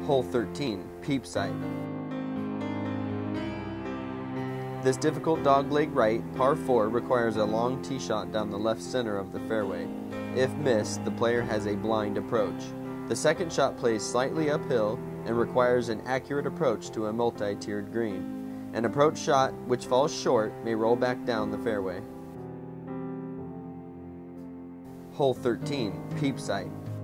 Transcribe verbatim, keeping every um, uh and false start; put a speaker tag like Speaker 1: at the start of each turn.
Speaker 1: Hole thirteen, Peep Sight. This difficult dogleg right, par four, requires a long tee shot down the left center of the fairway. If missed, the player has a blind approach. The second shot plays slightly uphill and requires an accurate approach to a multi-tiered green. An approach shot which falls short may roll back down the fairway. Hole thirteen, Peep Sight.